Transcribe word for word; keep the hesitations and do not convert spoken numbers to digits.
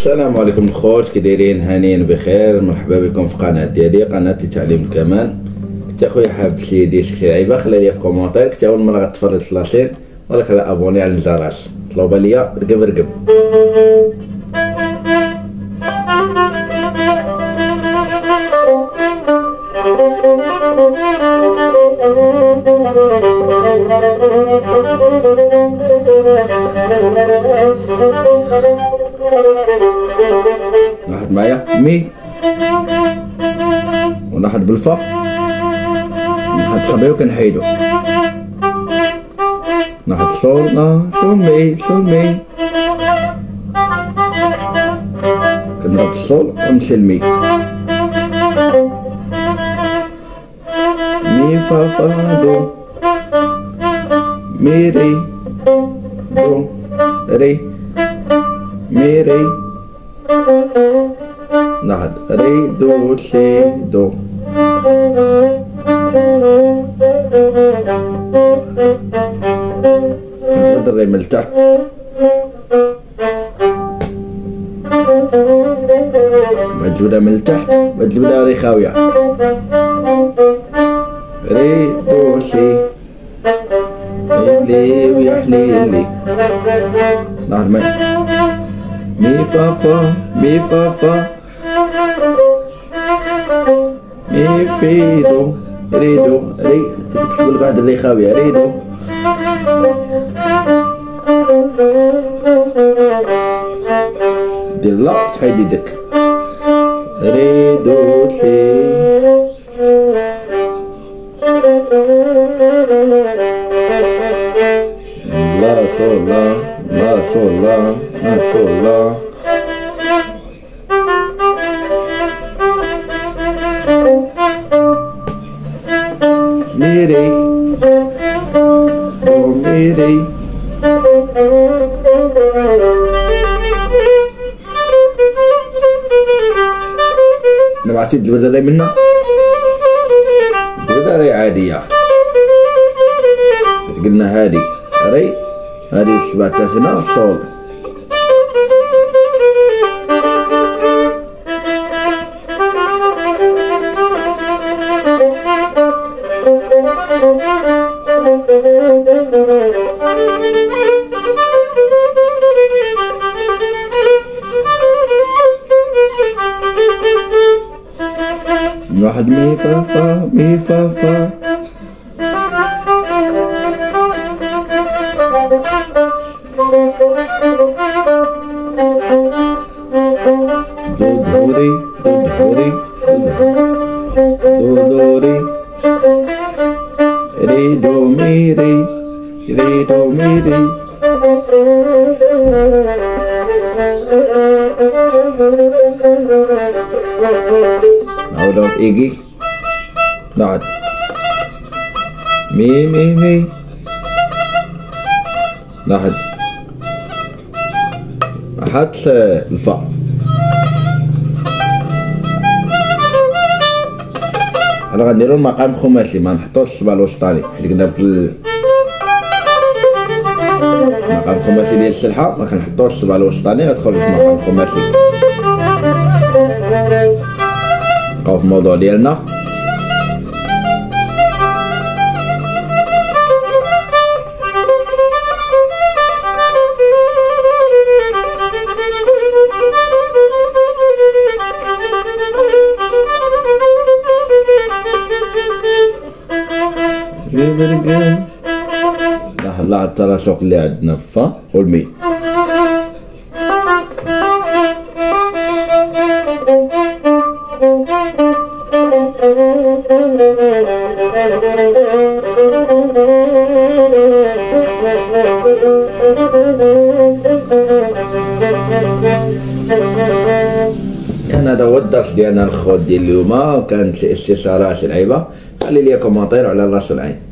السلام عليكم الخوت، كي دايرين؟ هانيين بخير. مرحبا بكم في قناه ديالي، قناه لتعليم الكمان. كنت اخويا حاب شي دير شي لعيبه، خلي لي في كومونتير. كنت اول مره غتفرج في لاشين ولا كلا ابوني على الجرس، طلبوا ليا رقب رقب. واحد معايا مي، ونحط بالفا، نحط صبي وكنحيدو، نحط صول لا صول مي صول مي، كنضرب في الصول ونمشي لمي، مي فا فا دو، مي ري دو ري مي ري، نحط ري دو سي دو، نزيد الري من التحت، مجبودة من التحت، مجبودة ري خاوية، ري دو سي لي ويحلي لي، نحط مي مي فا فا مي فا فا مي في دو ري دو ري، تقول بعد اللي خاوية ري دو، دير لا تحيد يدك، ري دو سي، لا صول لا لا صول لا لا صول لا، ميري او ميري، نبعتي الجبدة ري منا، الجبدة ري عادية، قلنا هادي ري، هادي سبعة هنا صول، واحد مي فا فا مي فا فا، دو دوري دو دوري دو دوري، ري دو مي ري ري دو مي ري، نعود في إيجي، نعود مي مي مي، نعود أحط الفا، أنا غنديرو المقام خماسي، ما نحطوش الصبع الوسطاني، حيت قلنا في المقام الخماسي ديال السلحة ما كنحطوش الصبع الوسطاني، غتخرج في المقام الخماسي. نبقاو في الموضوع ديالنا، لاحظ لاحظ التراشق اللي عندنا في فا والمي. كان هذا هو الدرس ديالنا الخوت ديال اليوم، وكانت الاستشارات شي لعيبه. خلي لي كومونتير على راس العين.